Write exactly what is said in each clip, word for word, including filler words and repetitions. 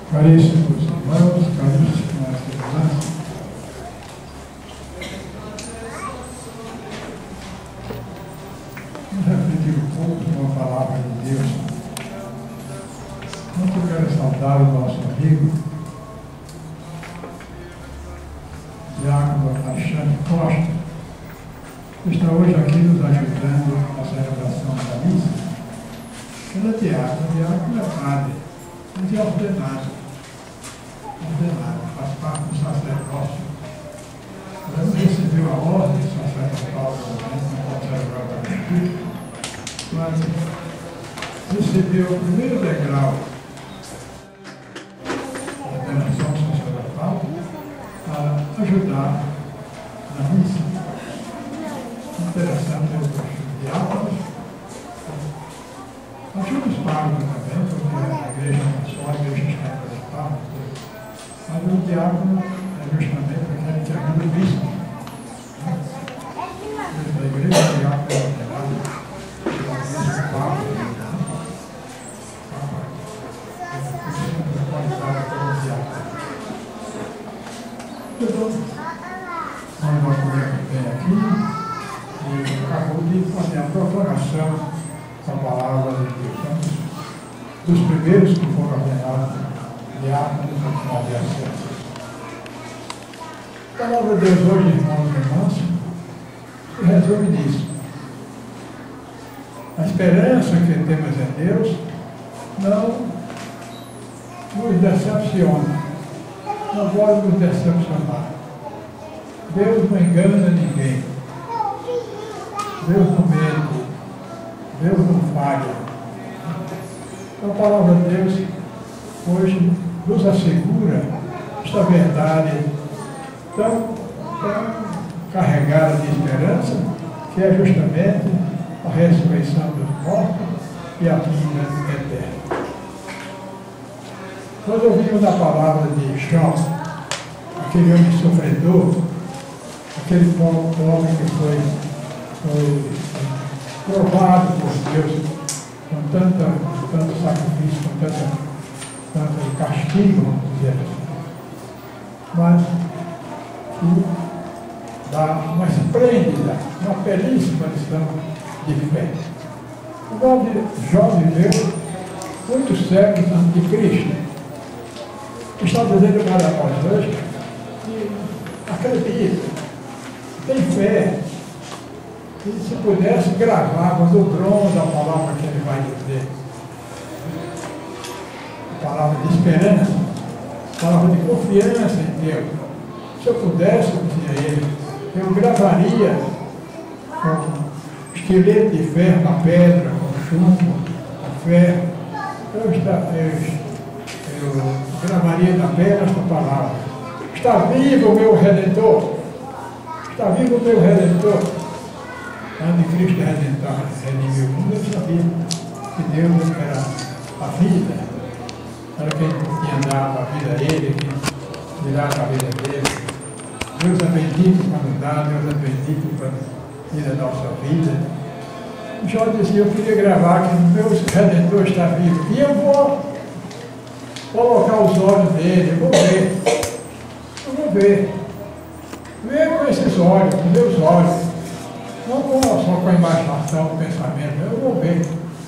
Caríssimos irmãos, caríssimas irmãs, vamos refletir um pouco com a palavra de Deus. Muito eu quero saudar o nosso amigo, Diácono Alexandre Costa, que está hoje aqui nos ajudando na celebração da missa. Ele é diácono, diácono é padre, mas é ordenado. Ordenado, faz parte do sacerdócio. Ela não recebeu a ordem sacerdotal, não consegue agora aqui, mas recebeu o primeiro degrau da ordenação sacerdotal para ajudar na missa. Interessante os diáconos. Ajuda os párocos também, porque a igreja não é só a igreja está representada, mas o diácono é justamente aquele que ajuda o bispo. Da igreja, o diácono é ordenado pelo bispo Papa, então, nós vamos ver aqui e acabou de fazer a proclamação com a palavra de Deus. Então, dos primeiros que foram ordenados diáconos no final de acesso. A palavra de Deus hoje, irmãos e irmãs, se resume nisso. A esperança que temos em Deus não nos decepciona. Não pode nos decepcionar. Deus não engana ninguém. Deus não mente. Deus não falha. Então, a palavra de Deus hoje nos assegura esta verdade tão, tão carregada de esperança, que é justamente a ressurreição dos mortos e a vida eterna. Nós ouvimos a palavra de Jó, aquele homem sofredor, aquele homem que foi, foi provado por Deus com, tanta, com tanto sacrifício, com tanta, tanto castigo, vamos dizer assim. Mas que dá uma esplêndida, uma belíssima lição de fé. O nome de Jó viveu muitos séculos antes de Cristo. Está dizendo para nós hoje que acredita, tem fé, que se pudesse gravar no bronze a palavra que ele vai dizer, a palavra de esperança, a palavra de confiança em Deus. Se eu pudesse, dizia ele, eu gravaria com esqueleto de ferro na pedra, com chumbo, com ferro. Eu, eu, eu gravaria na pedra esta palavra. Está vivo o meu Redentor. Está vivo o meu Redentor. Antes de Cristo redentar, redimiu o mundo, eu sabia que Deus era a vida. Era quem tinha dado a vida a ele, quem tirava a vida dele. Deus é bendito quando dá, Deus é bendito quando tira a nossa vida. O Jó dizia, eu queria gravar que o meu Redentor está vivo. E eu vou colocar os olhos dele, eu vou ver. Eu vou ver. Ver com esses olhos, com meus olhos. Não só com a imaginação do pensamento, eu vou ver.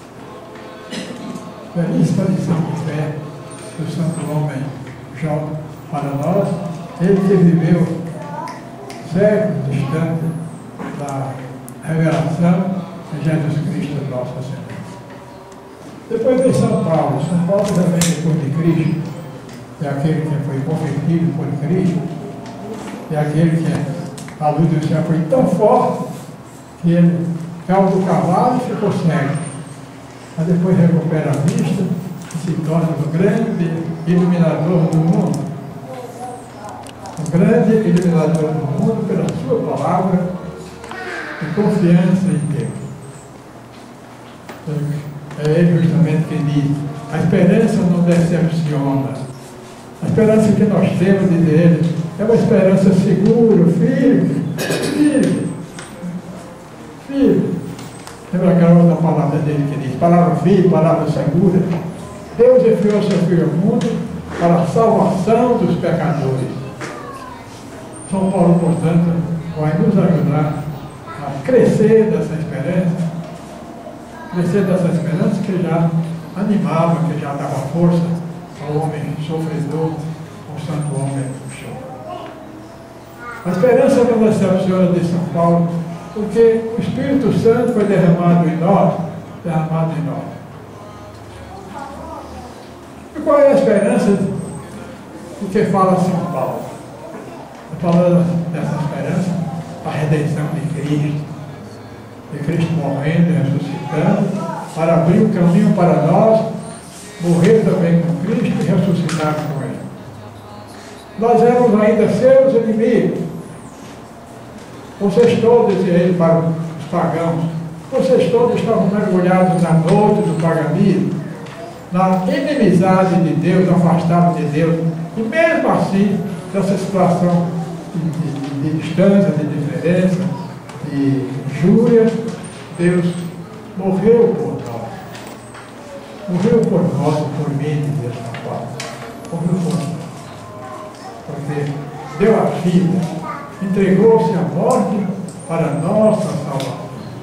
Belíssima lição de fé do santo homem Jó para nós. Ele que viveu séculos distante da revelação de Jesus Cristo, nosso Senhor. Depois de São Paulo, São Paulo também depois de Cristo, é aquele que foi convertido por Cristo, é aquele que a luz do céu foi tão forte que ele caiu do cavalo e ficou cego. Mas depois recupera a vista e se torna o grande iluminador do mundo. O grande iluminador do mundo pela sua palavra e confiança em Deus. É ele justamente que diz, a esperança não decepciona. A esperança que nós temos, diz ele, é uma esperança segura, firme, firme, firme. Lembra aquela outra palavra dele que diz, palavra firme, palavra segura. Deus enviou seu Filho ao mundo para a salvação dos pecadores. São Paulo, portanto, vai nos ajudar a crescer dessa esperança, crescer dessa esperança que já animava, que já dava força ao homem sofredor, ao santo homem do chão. A esperança não decepciona de São Paulo, porque o Espírito Santo foi derramado em nós, derramado em nós. E qual é a esperança do que fala São Paulo? Falando dessa esperança, a redenção de Cristo, de Cristo morrendo e ressuscitando, para abrir o caminho para nós, morrer também com Cristo e ressuscitar com Ele. Nós éramos ainda seus inimigos. Vocês todos, dizia ele para os pagãos, vocês todos estavam mergulhados na noite do paganismo, na inimizade de Deus, afastados de Deus, e mesmo assim, nessa situação de, de, de distância, de diferença, de injúria, Deus morreu por nós. Morreu por nós, por mim, de Deus na paz. Morreu por nós. Porque deu a vida, entregou-se à morte para a nossa salvação.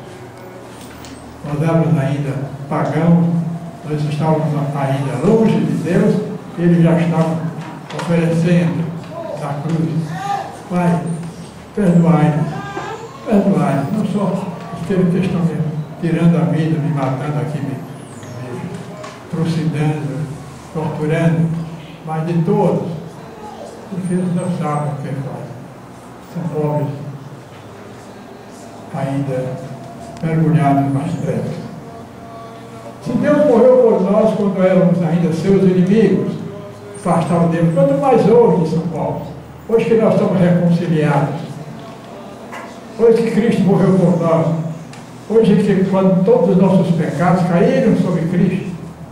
Nós éramos ainda pagãos, nós estávamos ainda longe de Deus, ele já estava oferecendo na cruz. Pai, perdoai-nos, perdoai-nos, não só aqueles que estão me tirando a vida, me matando aqui, me, me trucidando, torturando, mas de todos, porque eles não sabem o que fazem. São pobres, ainda mergulhados nas trevas. Se Deus morreu por nós quando éramos ainda seus inimigos, afastavam dele, quanto mais hoje, São Paulo, hoje que nós estamos reconciliados, hoje que Cristo morreu por nós, hoje que quando todos os nossos pecados caíram sobre Cristo,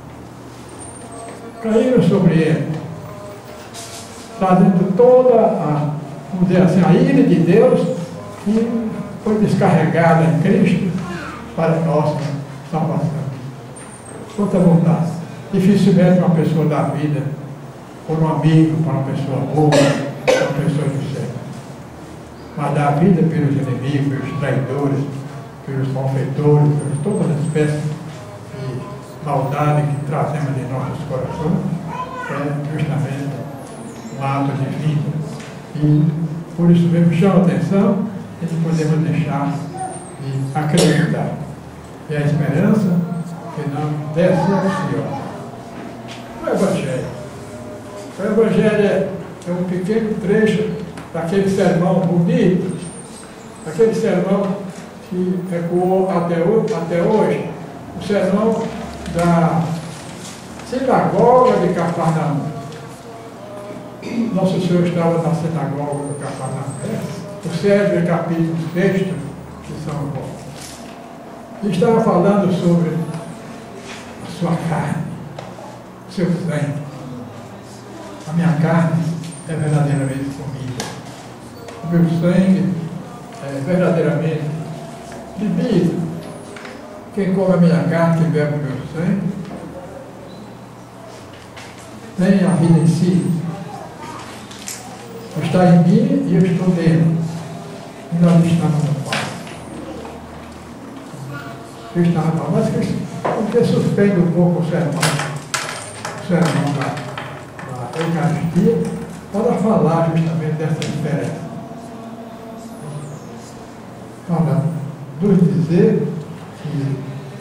caíram sobre Ele, trazendo toda a, vamos dizer assim, a ira de Deus que foi descarregada em Cristo para a nossa salvação. Quanta vontade. Dificilmente uma pessoa dá vida por um amigo, para uma pessoa boa, para uma pessoa do céu. Mas dá vida pelos inimigos, pelos traidores, pelos malfeitores, por todas as espécies de maldade que trazemos em nossos corações, é justamente um ato de vida. E por isso mesmo chama a atenção e não podemos deixar de acreditar. E a esperança que não decepciona. O Evangelho. O Evangelho é um pequeno trecho daquele sermão bonito, daquele sermão que ecoou até hoje, até hoje, o sermão da sinagoga de Cafarnaum. Nosso Senhor estava na sinagoga de Cafarnaum, o célebre capítulo sexto de São Paulo. E estava falando sobre a sua carne, o seu sangue. A minha carne é verdadeiramente comida. O meu sangue é verdadeiramente bebida. Quem come a minha carne, quem bebe o meu sangue, tem a vida em si. Está em mim e eu estou nele. E nós estamos no Pai. Eu estava no Pai. Mas porque suspende um pouco o sermão, o sermão da, da Eucaristia, para falar justamente dessa diferença. Para nos dizer que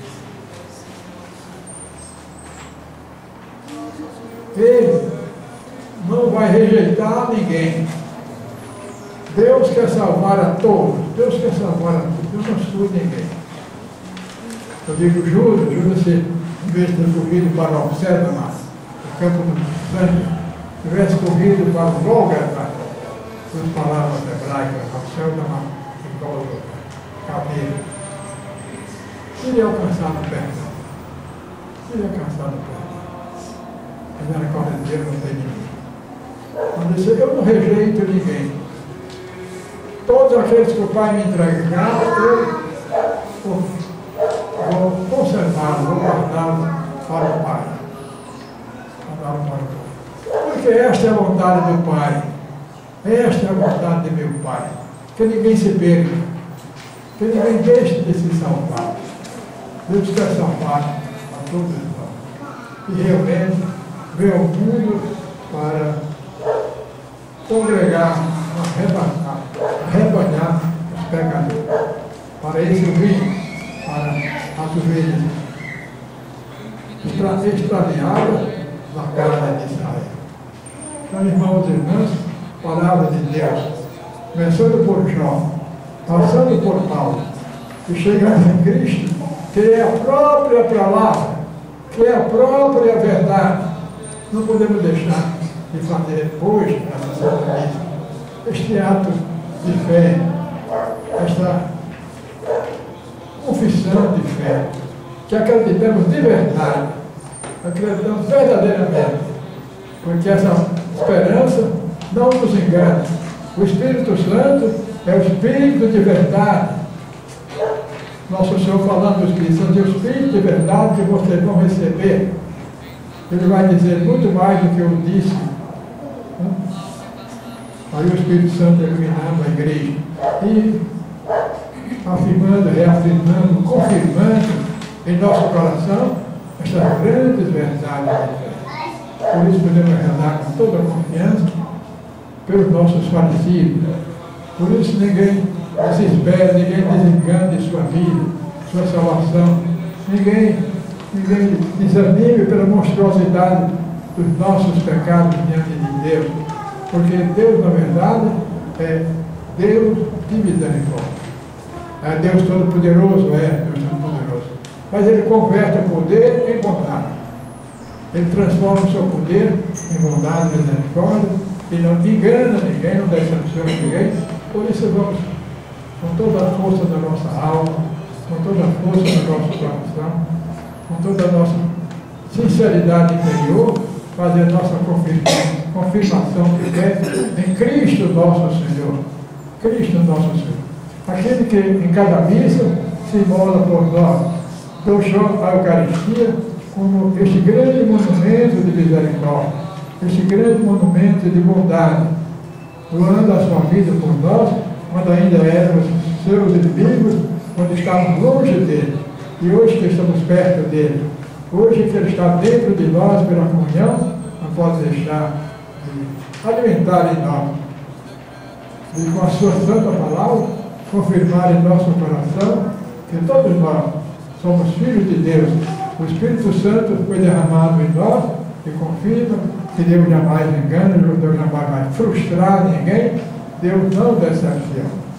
Ele não vai rejeitar ninguém. Deus quer salvar a todos. Deus quer salvar a todos. Deus não exclui ninguém. Eu digo Judas, Judas se, em vez de ter corrido para o Cédama, o campo do sangue, tivesse corrido para o Gólgota, por palavras hebraicas, o Cédama e Gólgota, cadeira. Seria alcançado perto. Seria alcançado perto. Mas era correndeiro, não tem ninguém. Mas disse, eu não rejeito ninguém. Todos aqueles que o Pai me entregar, eu vou, vou conservá-los, vou guardá-los para o Pai. Guardá-los para o Pai. Por Porque esta é a vontade do Pai. Esta é a vontade de meu Pai. Que ninguém se perca. Que ninguém deixe de se salvar. Deus quer salvar a todos nós. E realmente veio ao mundo para congregar, arrebatar, arrebanhar os pecadores. Para isso vim, para as ovelhas extra, extraviadas na casa de Israel. Então, irmãos e irmãs, palavra de Deus, começando por Jó, passando por Paulo, e chegando em Cristo, que é a própria palavra, que é a própria verdade. Não podemos deixar de fazer hoje, nessa Santa Missa, este ato de fé, esta confissão de fé, que acreditamos de verdade, acreditamos verdadeiramente, porque essa esperança não nos engana. O Espírito Santo é o Espírito de verdade. Nosso Senhor falando do Espírito Santo, é o Espírito de verdade que vocês vão receber. Ele vai dizer muito mais do que eu disse. Aí o Espírito Santo iluminando a igreja e afirmando, reafirmando, confirmando em nosso coração estas grandes verdades de fé. Por isso podemos rezar com toda a confiança pelos nossos falecidos. Por isso ninguém desespera, ninguém desengane de sua vida, sua salvação. Ninguém, ninguém desanime pela monstruosidade dos nossos pecados diante de Deus. Porque Deus, na verdade, é Deus de misericórdia. É Deus Todo-Poderoso, é Deus Todo-Poderoso. Mas Ele converte o poder em bondade. Ele transforma o seu poder em bondade e misericórdia. E não engana ninguém, não decepciona ninguém. Por isso vamos, com toda a força da nossa alma, com toda a força do nosso coração, com toda a nossa sinceridade interior, fazer nossa confirmação, confirmação de fé em Cristo nosso Senhor. Cristo nosso Senhor. Aquele que em cada missa se imola por nós, deixou a Eucaristia como este grande monumento de misericórdia, este grande monumento de bondade, doando a sua vida por nós, quando ainda éramos seus inimigos, quando estávamos longe dele, e hoje que estamos perto dele, hoje que ele está dentro de nós pela comunhão, não pode deixar de alimentar em nós, e com a sua santa palavra, confirmar em nosso coração que todos nós somos filhos de Deus. O Espírito Santo foi derramado em nós e confirma que Deus jamais engana, Deus jamais vai frustrar ninguém, Deus não decepciona.